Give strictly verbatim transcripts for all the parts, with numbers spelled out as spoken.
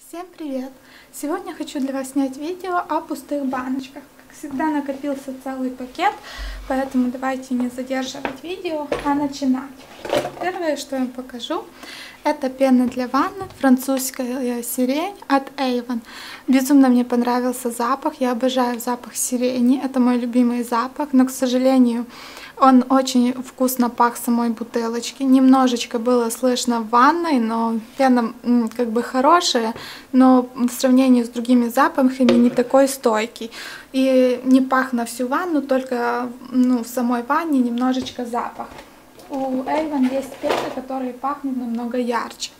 Всем привет! Сегодня хочу для вас снять видео о пустых баночках. Как всегда накопился целый пакет, поэтому давайте не задерживать видео, а начинать. Первое, что я вам покажу, это пена для ванны, французская сирень от Avon. Безумно мне понравился запах, я обожаю запах сирени, это мой любимый запах, но, к сожалению, он очень вкусно пах самой бутылочки. Немножечко было слышно в ванной, но пена как бы хорошая, но в сравнении с другими запахами не такой стойкий. И не пах на всю ванну, только ну, в самой ванне немножечко запах. У Avon есть пены, которые пахнут намного ярче.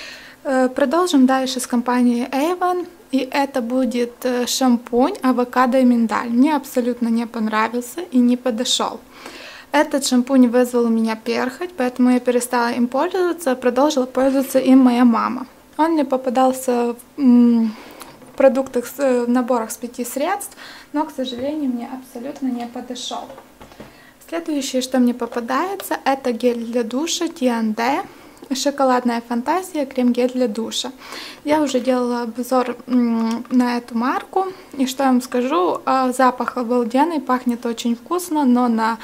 Продолжим дальше с компанией Avon. И это будет шампунь авокадо и миндаль. Мне абсолютно не понравился и не подошел. Этот шампунь вызвал у меня перхоть, поэтому я перестала им пользоваться, продолжила пользоваться им моя мама. Он мне попадался в продуктах, в наборах с пяти средств, но, к сожалению, мне абсолютно не подошел. Следующее, что мне попадается, это гель для душа ти энд ди, шоколадная фантазия, крем-гель для душа. Я уже делала обзор на эту марку, и что я вам скажу, запах обалденный, пахнет очень вкусно, но на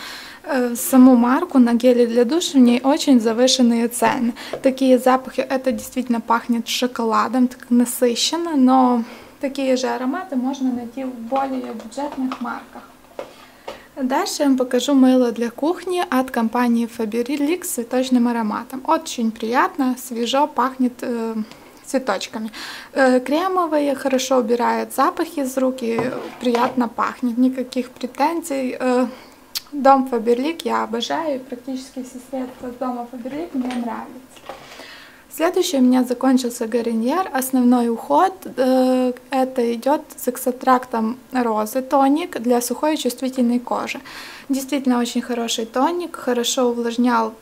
саму марку, на гели для душа, в ней очень завышенные цены. Такие запахи, это действительно пахнет шоколадом, так насыщенно, но такие же ароматы можно найти в более бюджетных марках. Дальше я вам покажу мыло для кухни от компании Faberlic с цветочным ароматом. Очень приятно, свежо, пахнет э, цветочками. Э, кремовые, хорошо убирает запах из рук и приятно пахнет. Никаких претензий. Э, Дом Faberlic я обожаю, практически все средства дома Faberlic мне нравятся. Следующее у меня закончился Гарньер, основной уход, э, это идет с экстрактом розы, тоник для сухой и чувствительной кожи. Действительно очень хороший тоник, хорошо увлажнял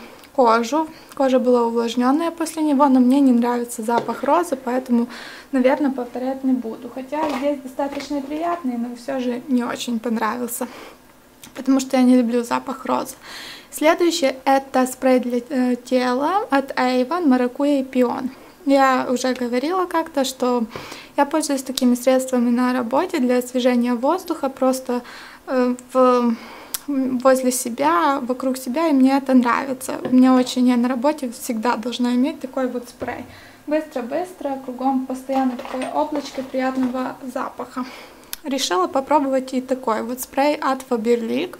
кожу, кожа была увлажненная после него, но мне не нравится запах розы, поэтому, наверное, повторять не буду. Хотя здесь достаточно приятный, но все же не очень понравился, потому что я не люблю запах розы. Следующее это спрей для э, тела от Avon Маракуйя и Пион. Я уже говорила как-то, что я пользуюсь такими средствами на работе для освежения воздуха, просто э, в, возле себя, вокруг себя, и мне это нравится. Мне очень, я на работе всегда должна иметь такой вот спрей. Быстро-быстро, кругом постоянно такое облачко приятного запаха. Решила попробовать и такой вот спрей от Faberlic.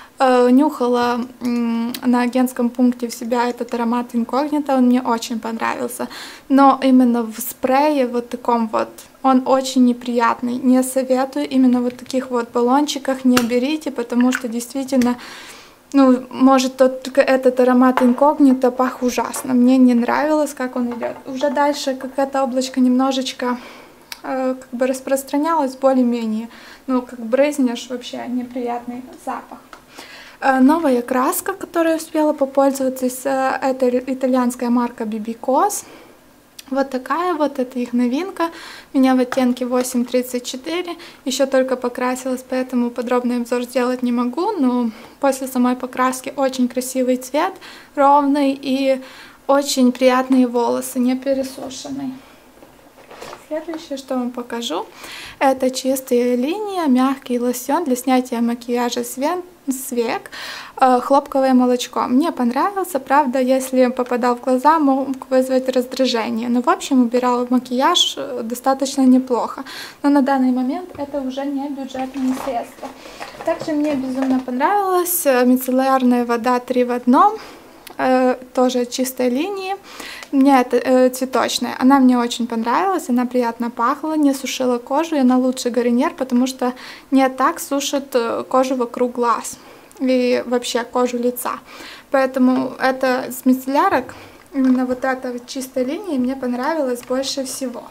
Нюхала на агентском пункте в себя этот аромат инкогнито, он мне очень понравился. Но именно в спрее вот таком вот, он очень неприятный. Не советую, именно вот таких вот баллончиках не берите, потому что действительно, ну, может тот, этот аромат инкогнито пах ужасно. Мне не нравилось, как он идет. Уже дальше, как это облачко немножечко э, как бы распространялось, более-менее, ну, как брызнешь, вообще неприятный запах. Новая краска, которой успела попользоваться, это итальянская марка би би Cos. Вот такая вот, это их новинка. У меня в оттенке восемь тридцать четыре. Еще только покрасилась, поэтому подробный обзор сделать не могу. Но после самой покраски очень красивый цвет, ровный и очень приятные волосы, не пересушенные. Следующее, что вам покажу, это чистая линия, мягкий лосьон для снятия макияжа с век, хлопковое молочко. Мне понравился, правда, если попадал в глаза, мог вызвать раздражение. Но в общем убирал макияж достаточно неплохо. Но на данный момент это уже не бюджетные средства. Также мне безумно понравилась мицеллярная вода три в одном, тоже от чистой линии. Мне это э, цветочная, она мне очень понравилась, она приятно пахла, не сушила кожу, и она лучше Гарньер, потому что не так сушит кожу вокруг глаз и вообще кожу лица. Поэтому это с мицеллярок, именно вот эта вот чистая линия мне понравилась больше всего.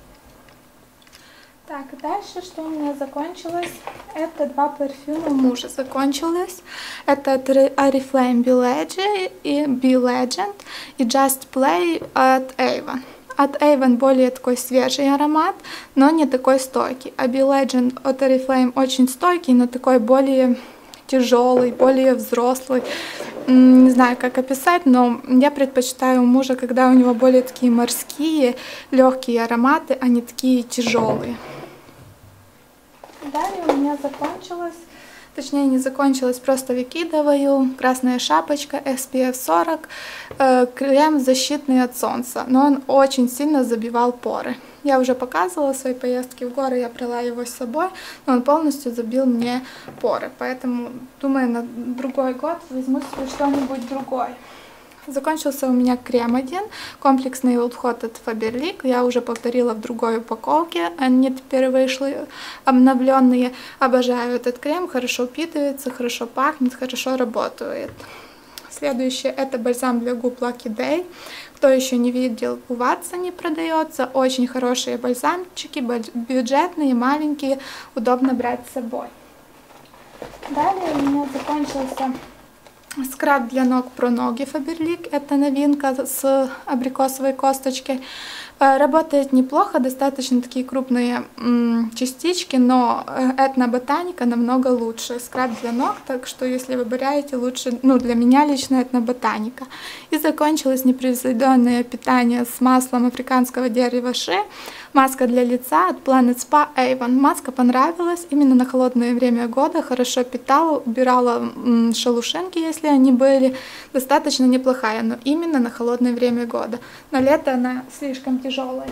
Так, дальше, что у меня закончилось, это два парфюма мужа закончилось. Это Oriflame Be Legend и Be Legend и Just Play от Avon. От Avon более такой свежий аромат, но не такой стойкий. А Be Legend от Oriflame очень стойкий, но такой более тяжелый, более взрослый. Не знаю, как описать, но я предпочитаю мужа, когда у него более такие морские, легкие ароматы, а не такие тяжелые. Далее у меня закончилось, точнее не закончилось, просто выкидываю красная шапочка эс пи эф сорок, э, крем защитный от солнца, но он очень сильно забивал поры. Я уже показывала в своей поездке в горы, я брала его с собой, но он полностью забил мне поры, поэтому думаю, на другой год возьму себе что-нибудь другое. Закончился у меня крем один, комплексный уход от Faberlic. Я уже повторила в другой упаковке, они теперь вышли обновленные. Обожаю этот крем, хорошо впитывается, хорошо пахнет, хорошо работает. Следующее это бальзам для губ Lucky Day. Кто еще не видел, у Ватсоне продается. Очень хорошие бальзамчики, бюджетные, маленькие, удобно брать с собой. Далее у меня закончился скраб для ног про ноги Faberlic, это новинка с абрикосовой косточкой. Работает неплохо, достаточно такие крупные м, частички, но этноботаника намного лучше. Скраб для ног, так что если выбираете, лучше, ну для меня лично этноботаника. И закончилось непревзойденное питание с маслом африканского дерева ши. Маска для лица от Planet Spa Avon. Маска понравилась именно на холодное время года, хорошо питала, убирала м, шелушинки, если они были. Достаточно неплохая, но именно на холодное время года. На лето она слишком тяжелая.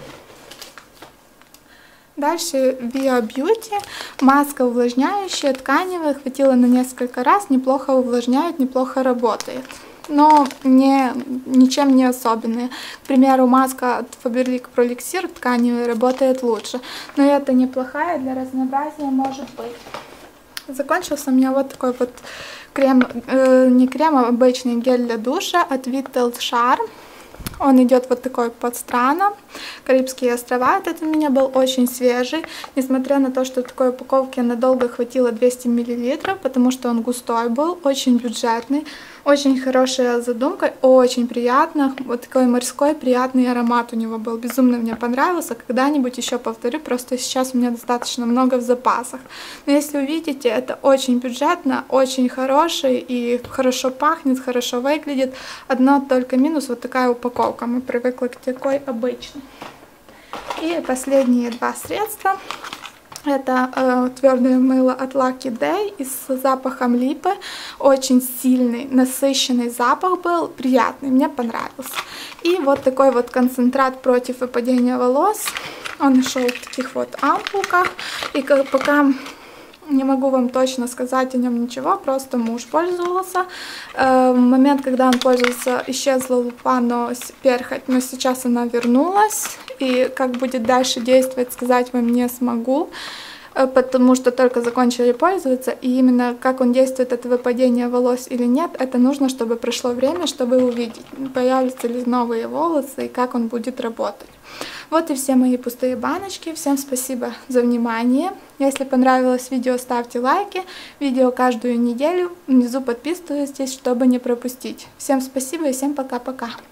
Дальше Bio Beauty. Маска увлажняющая, тканевая, хватило на несколько раз, неплохо увлажняет, неплохо работает. Но не, ничем не особенные. К примеру, маска от Faberlic Pro Elixir тканевая работает лучше. Но это неплохая, для разнообразия может быть. Закончился у меня вот такой вот крем, э, не крем, а обычный гель для душа от Vittel Charm. Он идет вот такой под странам. Карибские острова. Этот у меня был очень свежий. Несмотря на то, что в такой упаковке надолго хватило двести миллилитров, потому что он густой был, очень бюджетный. Очень хорошая задумка, очень приятно. Вот такой морской приятный аромат у него был. Безумно мне понравился. Когда-нибудь еще повторю, просто сейчас у меня достаточно много в запасах. Но если увидите, это очень бюджетно, очень хороший и хорошо пахнет, хорошо выглядит. Одно только минус, вот такая упаковка. Мы привыкли к такой обычной. И последние два средства. Это э, твердое мыло от Lucky Day и с запахом липы. Очень сильный, насыщенный запах был, приятный, мне понравился. И вот такой вот концентрат против выпадения волос. Он шел в таких вот ампулках. И как, пока не могу вам точно сказать о нем ничего, просто муж пользовался. Э, в момент, когда он пользовался, исчезла лупа, но перхоть, но сейчас она вернулась. И как будет дальше действовать, сказать вам не смогу, потому что только закончили пользоваться. И именно как он действует, это выпадение волос или нет, это нужно, чтобы прошло время, чтобы увидеть, появятся ли новые волосы и как он будет работать. Вот и все мои пустые баночки. Всем спасибо за внимание. Если понравилось видео, ставьте лайки. Видео каждую неделю. Внизу подписывайтесь, чтобы не пропустить. Всем спасибо и всем пока-пока.